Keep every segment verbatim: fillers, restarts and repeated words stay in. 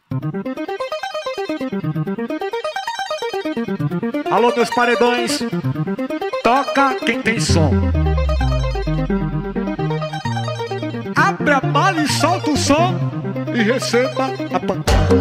Alô, meus paredões, toca quem tem som. Abre a mala e solta o som e receba a pancada.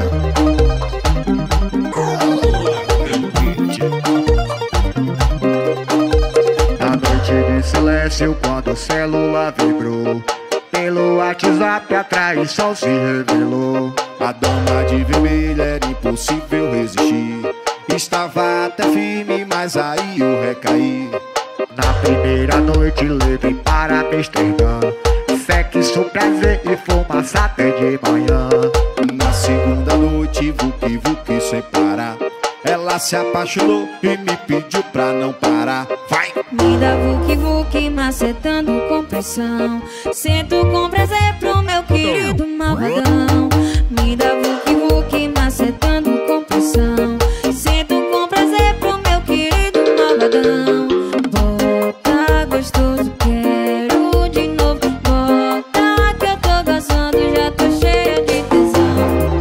A noite de silêncio quando o celular vibrou, pelo WhatsApp a traição se revelou. A dama de vermelho era impossível resistir, estava até firme, mas aí eu recaí. Na primeira noite levei para Amsterdã, sexo, prazer e fumaça até de manhã. Na segunda noite, vuki vuki sem parar, ela se apaixonou e me pediu pra não parar. Vai! Me dá vuki vuki macetando com pressão, sento com prazer pro meu querido malvadão. Me dá vuki vuki macetando com pressão, sento com prazer pro meu querido malvadão. Bota gostoso, quero de novo. Bota que eu tô gozando, já tô cheia de tesão.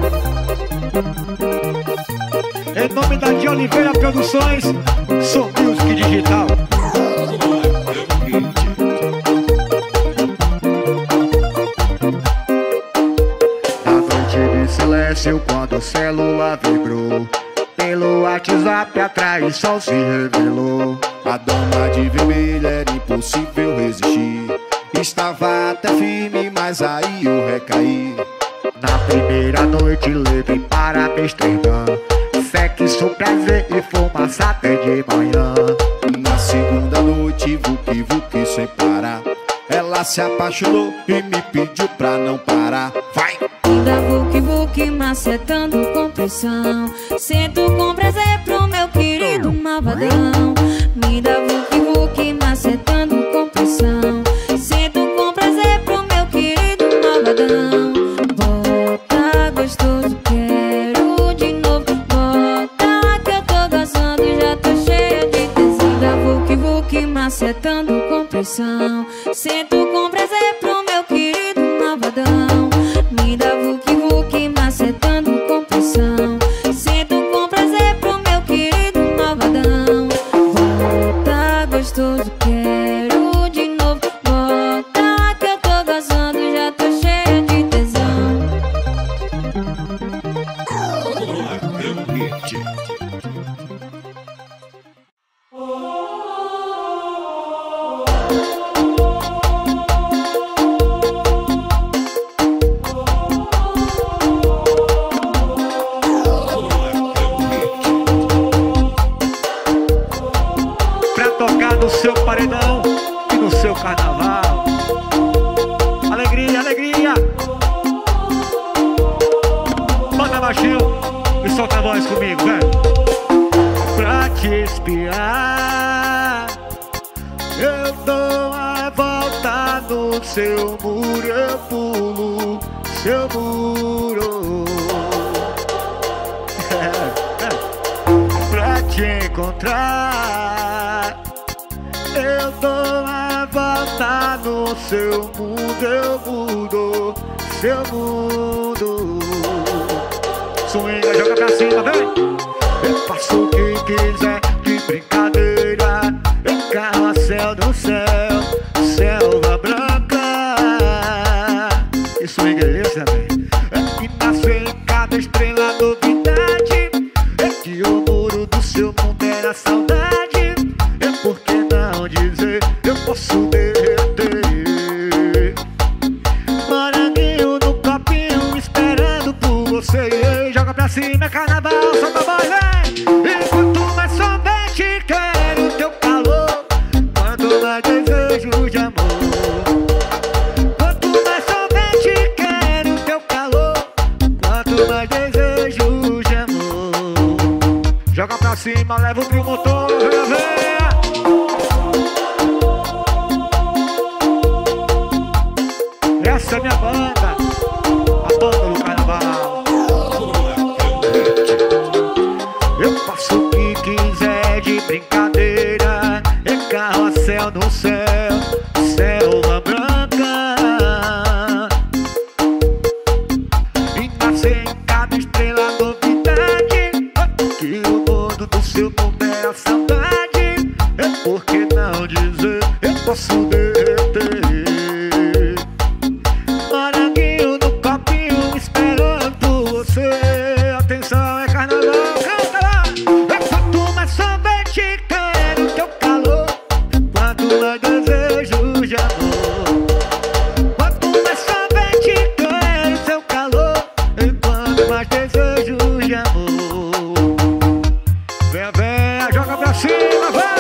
Em nome da de Oliveira Produções, sou Music Digital. Silêncio quando o celular vibrou, pelo WhatsApp a traição se revelou. A dama de vermelho era impossível resistir, estava até firme, mas aí eu recaí. Na primeira noite levei para Amsterdã, sexo, prazer e fumaça até de manhã. Na segunda noite, vuki vuki sem parar, ela se apaixonou e me pediu pra não parar. Vai! Me dá vuki vuki macetando com pressão, sento com prazer pro meu querido malvadão. Me dá vuki vuki macetando com pressão, sento com prazer pro meu querido malvadão. Bota gostoso, quero de novo. Bota que eu tô gozando, já tô cheia de tesão. Me dá vuki vuki macetando com pressão, sento com prazer pro meu querido malvadão. Me dá vuki vuki macetando com pressão, sento com prazer pro meu querido malvadão. Bota gostoso, quero de novo. Bota que eu tô gozando, já tô cheia de tesão. No seu paredão e no seu carnaval. Alegria, alegria. Manda baixinho e solta a voz comigo, velho. Pra te espiar, eu dou a volta no seu muro, eu pulo seu muro. É, é. Pra te encontrar, eu dou a volta no seu mundo, eu mudo seu mundo. Swinga, joga pra cima, vem! Eu faço o que quiser, de brincadeira. Eu carrossel no céu, selva branca. E swing é esse, velho? É que nasceu em cada estrela novidade. É que o muro do seu mundo era saudade. É porque não dizer, eu posso derreter. Moranguinho no copinho, esperando por você. E joga pra cima, carnaval, solta a voz, vem! E quanto mais somente quero teu calor, quanto mais desejo de amor. Quanto mais somente quero teu calor, quanto mais desejo de amor. Joga pra cima, leva o trio motor, vem! Essa é minha banda, a banda do carnaval. Eu faço o que quiser, de brincadeira. É carrossel no céu, selva branca. E nasce em cada estrela você. Atenção, é carnaval, canta lá. Quanto mais somente quero teu calor, quanto mais desejo de amor. Quanto mais somente quero teu calor, e quanto mais desejo de amor. Venha, venha, joga pra cima, vai.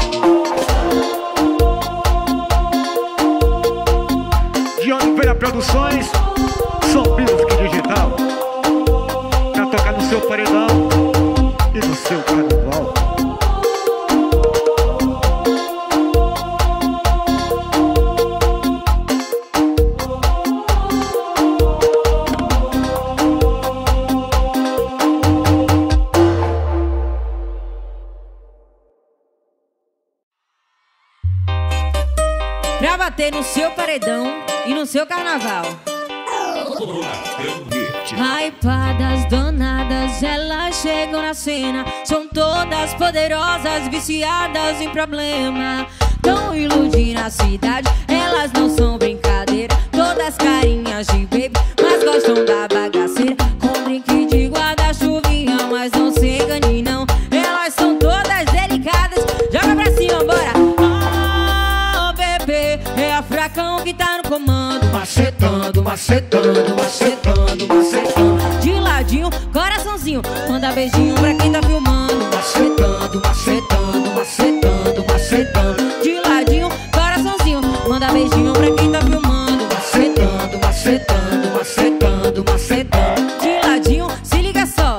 De Oliveira Produções, Som Music Digital, pra tocar no seu paredão e no seu carnaval. Pra bater no seu paredão e no seu carnaval. Hypadas, donadas, elas chegam na cena. São todas poderosas, viciadas em problema. Tão iludindo a cidade, elas não são brincadeira. Todas carinhas de baby, mas gostam da bagaceira. Com drink de guarda-chuvinha, mas não se engane não. Elas são todas delicadas, joga pra cima, bora. Oh, bebê, é a Furacão que tá no comando. Macetando, macetando, macetando, macetando. De ladinho, coraçãozinho, manda beijinho pra quem tá filmando. Macetando, macetando, macetando, macetando. De ladinho, coraçãozinho, manda beijinho pra quem tá filmando. Macetando, macetando, macetando, macetando. De ladinho, se liga só.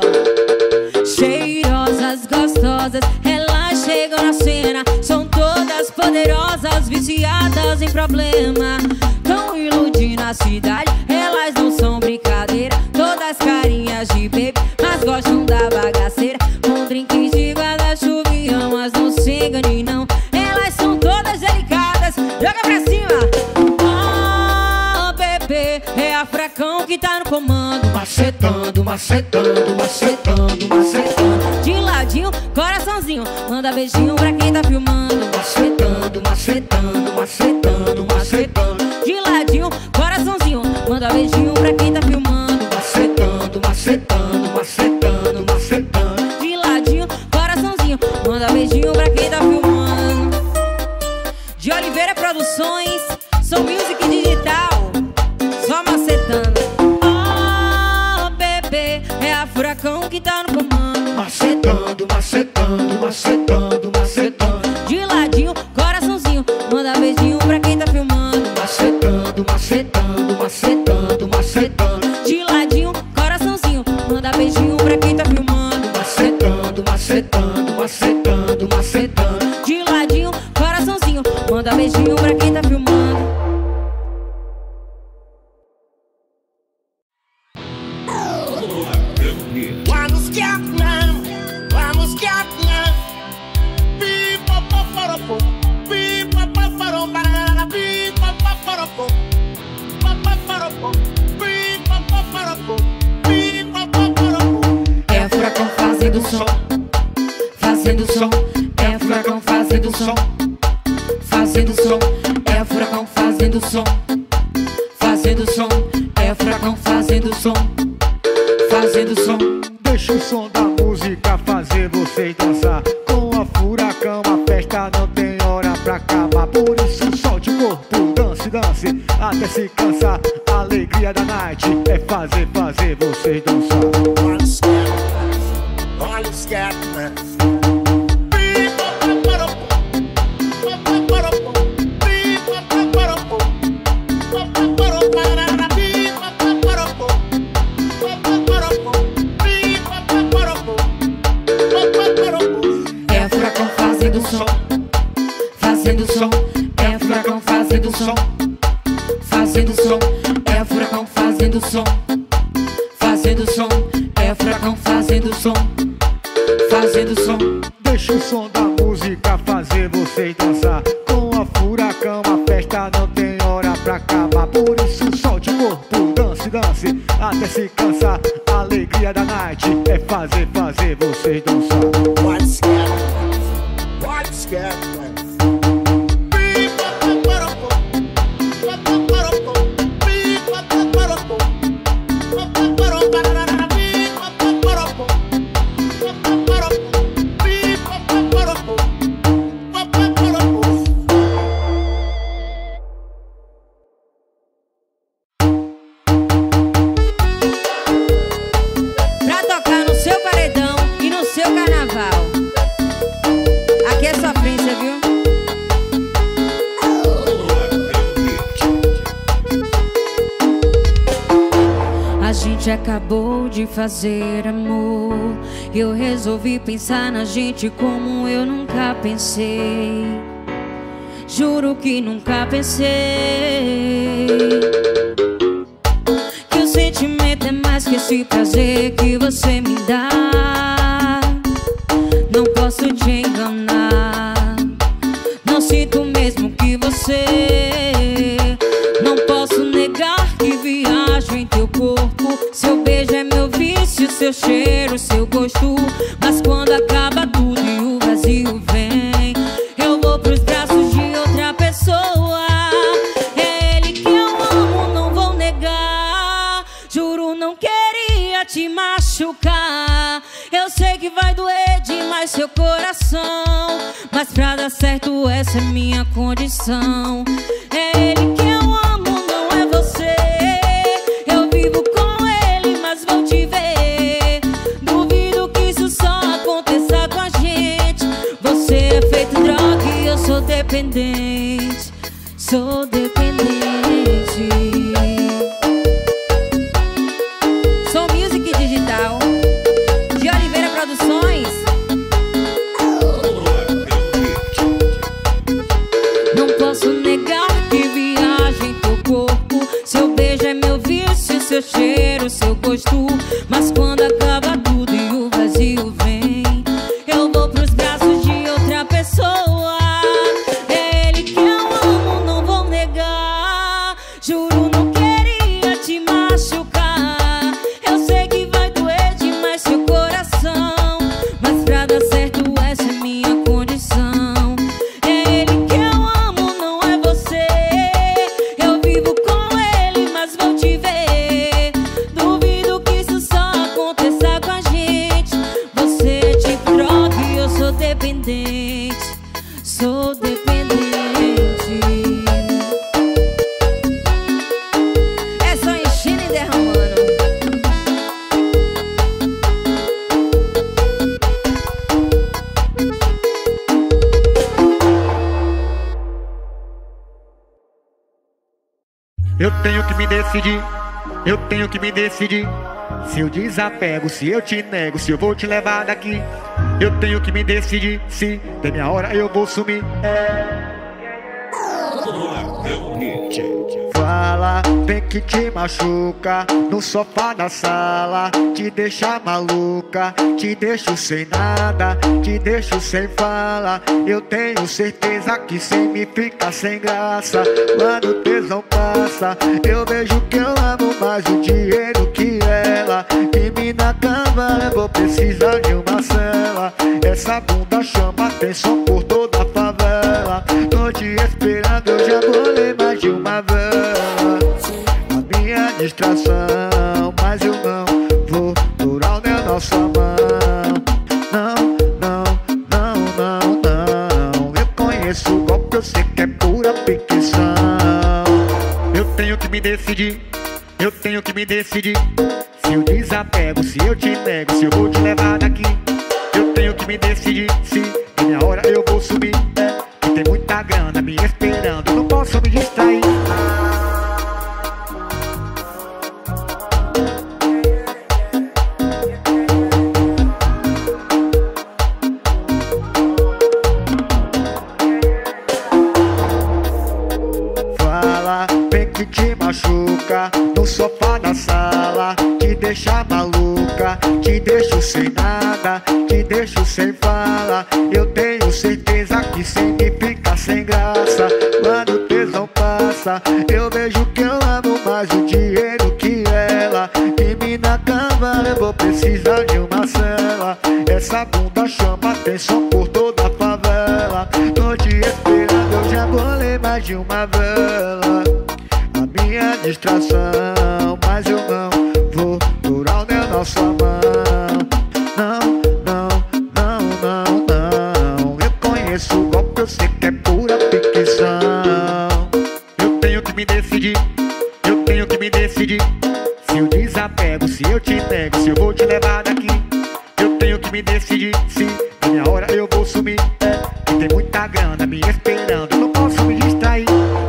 Cheirosas, gostosas, elas chegam na cena. São todas poderosas, viciadas em problema. Tão iludindo a cidade, elas não são brincadeira. Todas carinhas de baby, mas gostam da bagaceira. Com drinks de guarda-chuvinha, mas não se engane não. Elas são todas delicadas, joga pra cima. Oh, bebê, é a Furacão que tá no comando. Macetando, macetando, macetando, macetando. De ladinho, coraçãozinho, manda beijinho pra quem tá filmando. Macetando, macetando, macetando, macetando. De ladinho, coraçãozinho, manda beijinho pra quem tá filmando. Macetando, macetando, macetando, macetando. De ladinho, coraçãozinho, manda beijinho pra quem tá filmando. De Oliveira Produções, Som Music Digital, só macetando. Oh, bebê, é a Furacão que tá no comando. Macetando, macetando, macetando, macetando. De ladinho, coraçãozinho, manda beijinho pra quem tá filmando. Macetando, macetando, macetando, macetando. De ladinho, coraçãozinho, manda beijinho pra quem tá filmando. Macetando, macetando, macetando, macetando. De ladinho, coraçãozinho, manda beijinho pra quem tá filmando. Vamos Caplan, vamos Caplan. Pipa paparopo, pipa paparom, banana, pipa paparopo, paparopo, pipa paparopo, pipa paparopo. É a Furacão fazendo som, fazendo som. É a Furacão fazendo som, fazendo som. É a Furacão fazendo som, fazendo som. É a Furacão fazendo som, fazendo som. Deixa o som da música fazer vocês dançar. Com a Furacão a festa não tem hora pra acabar. Por isso solte o corpo, dance, dance, até se cansar. A alegria da night é fazer, fazer vocês dançar. Vamos Caplan, vamos Caplan. Pipa paparopo, paparopo, pipa paparopo, paparopo, banana, pipa paparopo, paparopo, pipa paparopo, paparopo. É a Furacão fazendo som, fazendo som. É a Furacão fazendo som, fazendo som. É a Furacão fazendo som, fazendo som. É a Furacão fazendo som, fazendo som. Deixa o som da música fazer vocês dançar. Com a Furacão a festa não tem hora pra acabar. Por isso solte o corpo, dance, dance, até se cansar. A alegria da night é fazer, fazer vocês dançar. Vamos Caplan, vamos Caplan. Pipa paparopo, paparopo, pipa paparopo, paparopo, banana, pipa seu carnaval. Aqui é sofrência, viu? A gente acabou de fazer amor. Eu resolvi pensar na gente como eu nunca pensei. Juro que nunca pensei que o sentimento é mais que esse prazer que você me dá. Não posso te enganar, não sinto mesmo que você. Não posso negar que viajo em teu corpo. Seu beijo é meu vício, seu cheiro, seu gosto. Mas quando acaba tudo e o vazio vem, eu vou pros braços de outra pessoa. É ele que eu amo, não vou negar. Juro, não queria te machucar. Eu sei que vai doer demais seu coração, mas pra dar certo essa é minha condição. É ele que eu amo, não é você. Eu vivo com ele, mas vou te ver. Duvido que isso só aconteça com a gente. Você é feito droga e eu sou dependente. Sou dependente. Sou Music Digital de Oliveira Produções. Não posso negar que viaja em teu corpo. Seu beijo é meu vício, seu cheiro, seu gosto. Mas quando acaba tudo e o vazio vem, eu vou pros braços de outra pessoa. É ele que eu amo, não vou negar. Juro, não queria te machucar. Eu sei que vai doer demais seu coração, mas pra dar certo essa é minha condição. É ele que eu amo, não é você. Eu vivo com ele, mas vou te ver. Duvido que isso só aconteça com a gente. Você é tipo droga e eu sou dependente. Sou dependente. É só enchendo e derramando. Eu tenho que me decidir, eu tenho que me decidir. Se eu desapego, se eu te nego, se eu vou te levar daqui. Eu tenho que me decidir, se der minha hora eu vou sumir. Fala, tem que te machuca no sofá da sala, te deixa maluca, te deixo sem nada, te deixo sem fala. Eu tenho certeza que sem mim fica sem graça. Quando o tesão passa, eu vejo que eu amo mais o dinheiro que ela. Que me na cama, eu vou precisar de uma cela. Essa bunda chama atenção por toda a favela. Tô te esperando, eu já bolei mais de uma vela. A minha distração, mas eu não vou durar na nossa mão. Não, não, não, não, não. Eu conheço o golpe, eu sei que é pura ficção. Eu tenho que me decidir, eu tenho que me decidir. Se eu desapego, se eu te nego, se eu vou te levar daqui. Eu tenho que me decidir, se de minha hora eu vou subir. É, tem muita grana me esperando, eu não posso me distrair. Fala, vem que te machuca no sofá da sala, te deixa maluca, te deixo sem nada, te deixo sem fala. Eu tenho certeza que sem mim fica sem graça. Quando o tesão passa, eu vejo que eu amo mais o dinheiro que ela. Que me na cama, eu vou precisar de uma cela. Essa bunda chama atenção por toda a favela. Tô te esperando, eu já bolei mais de uma vela. A minha distração, mas eu não vou durar na nossa mão. Não, não, não, não, não. Eu conheço o golpe, eu sei que é pura ficção. Eu tenho que me decidir, eu tenho que me decidir. Se eu desapego, se eu te nego, se eu vou te levar daqui. Eu tenho que me decidi, se a minha hora eu vou sumir. É, que tem muita grana me esperando, eu não posso me distrair.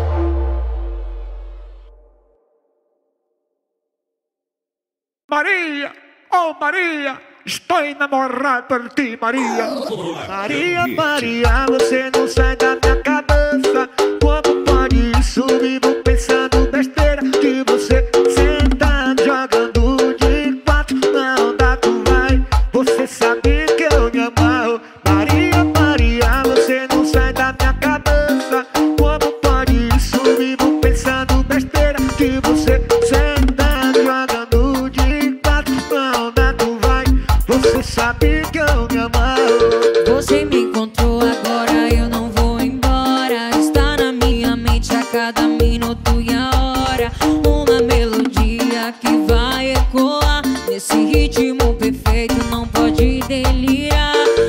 Maria, oh Maria, estou enamorado por ti, Maria. Maria, Maria, você não sai da minha cabeça. Como pode isso? Vivo pensando besteira de você sentado jogando de quatro. Não dá, tu vai, você sabe que eu me amarro. Maria, Maria, você não sai da minha cabeça. Como pode isso? Vivo pensando besteira de você sentado jogando de quatro. Não dá, tu vai, você sabe que eu me amarro. Você me encontrou agora, eu não vou embora. Está na minha mente a cada minuto e a hora. Uma melodia que vai ecoar nesse ritmo perfeito, não pode delirar.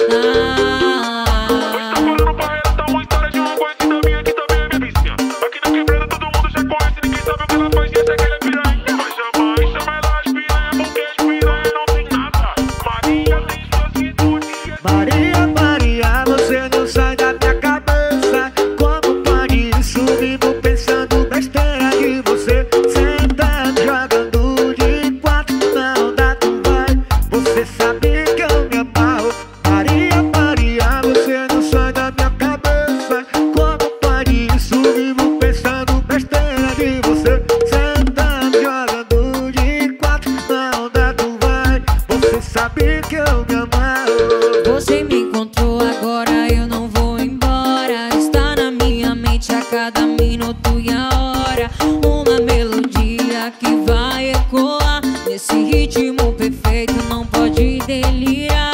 Maria, Maria, você não sai da minha cabeça. Como pode isso? Vivo pensando besteira de você sentado jogando de quatro. Não dá, tu vai, você sabe que eu me amarro. Maria, Maria, você não sai da minha cabeça. Como pode isso? Vivo pensando besteira de você sentado jogando de quatro. Não dá, tu vai, você sabe que eu me amarro. Você me encontrou agora, eu não vou embora. Está na minha mente a cada minuto e a hora. Uma melodia que vai ecoar nesse ritmo perfeito, não pode delirar.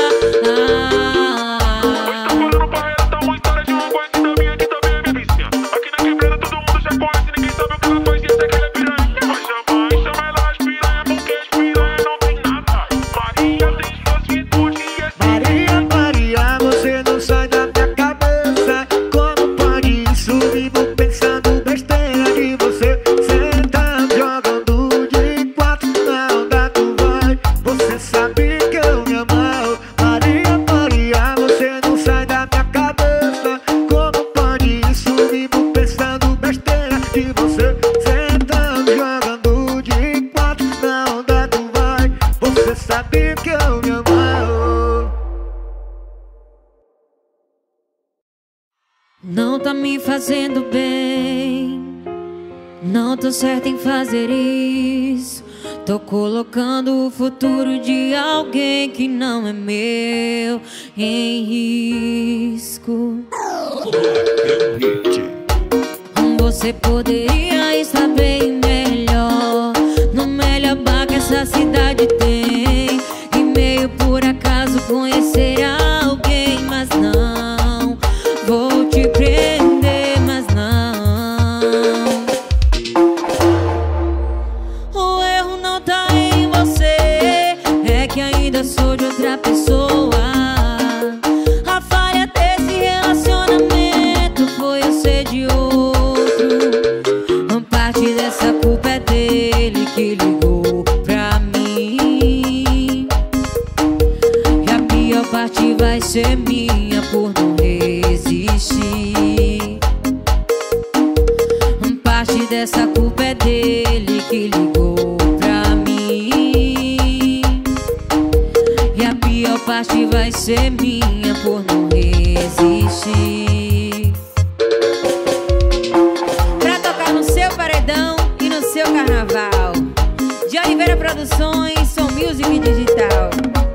Maria, Maria, você não sai da minha cabeça. Como pode isso? Vivo pensando besteira de você sentado jogando de quatro. Não dá, tu vai, você sabe que eu me amarro. Maria, Maria, você não sai da minha cabeça. Como pode isso? Vivo pensando besteira de você sentado jogando de quatro. Não dá, tu vai, você sabe que eu me amarro. Não tá me fazendo bem, não tô certa em fazer isso. Tô colocando o futuro de alguém que não é meu em risco. Você poderia estar bem melhor, no melhor bar que essa cidade tem. E meio por acaso conhecer alguém, mas não vou te prender, mas não. O erro não tá em você, é que ainda sou de outra pessoa. A falha desse relacionamento foi eu ser de outro. Uma parte dessa culpa é dele que ligou pra mim. E a pior parte vai ser minha por não resistir. Parte dessa culpa é dele que ligou pra mim. E a pior parte vai ser minha por não resistir. Pra tocar no seu paredão e no seu carnaval, de Oliveira Produções, Som Music Digital.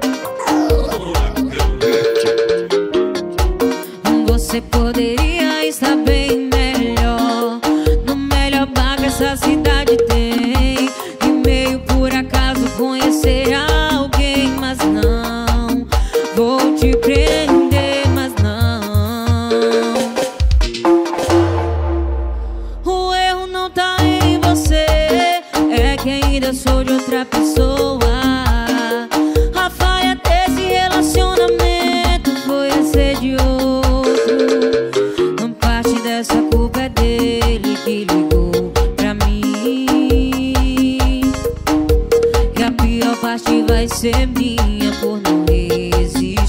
Você poderia estar bem melhor, no melhor bar que essa cidade tem. E meio por acaso conhecer alguém, mas não vou te prender, mas não. O erro não tá em você, é que ainda sou de outra pessoa. A falha desse relacionamento foi eu ser de outro. Parte dessa culpa é dele que ligou pra mim. E a pior parte vai ser minha por não resistir.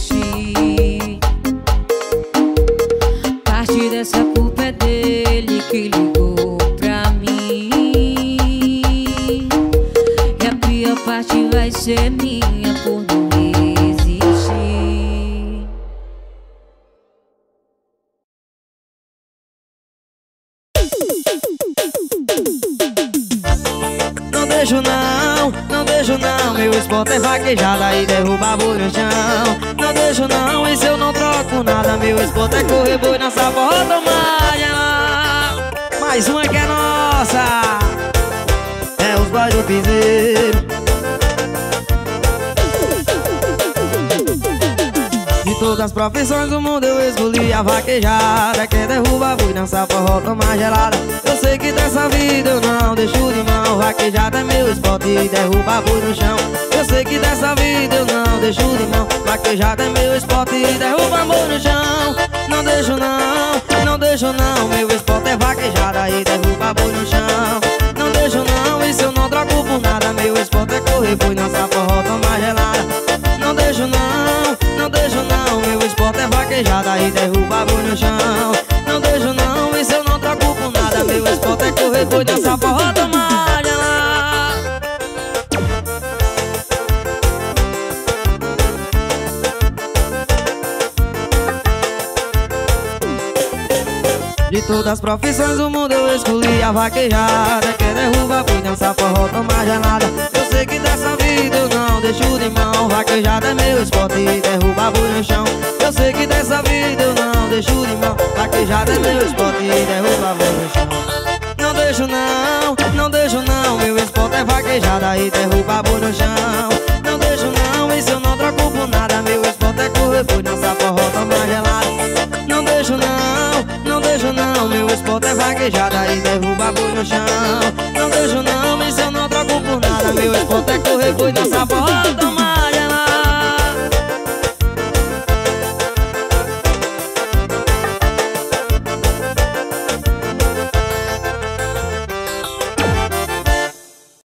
deixo não, não deixo não. Meu esporte é vaquejada e derruba boi no chão. Não deixo não, e se eu não troco nada. Meu esporte é correr boi na saporra tomada. Mais uma que é nossa, é os boys do piseiro. De todas as profissões do mundo eu escolhi a vaquejada, que derruba boi na saporra toma gelada. Eu sei que dessa vida eu não deixo de mão. Vaquejada é meu esporte e derruba boi no chão. Eu sei que dessa vida eu não deixo de mão. Vaquejada é meu esporte e derruba boi no chão. Não deixo não, não deixo não. Meu esporte é vaquejada e derruba boi no chão. Não deixo não, e se eu não troco por nada. Meu esporte é correr boi na saporra toma gelada. Não deixo não, não deixo não. Meu esporte é vaquejada e derruba boi no chão. Não deixo não, e se eu não troco por nada. Meu esporte é correr boi na saporra toma gelada. De todas as profissões do mundo eu escolhi a vaquejada, que derruba boi na saporra toma gelada. Eu sei que dessa vida eu não deixo de mão. Vaquejada é meu esporte e derruba boi no chão. Eu sei que dessa vida eu não deixo de mão. Vaquejada é meu esporte e derruba boi no chão. Não deixo não, não deixo não. Meu esporte é vaquejada e derruba boi no chão. Não deixo não, e se eu não troco por nada. Meu esporte é correr boi na saporra toma gelada. Não deixo não, não deixo não. Meu esporte é vaquejada e derruba boi no chão. Não deixo não, e se eu não troco por nada. Meu esporte é correr boi na saporra.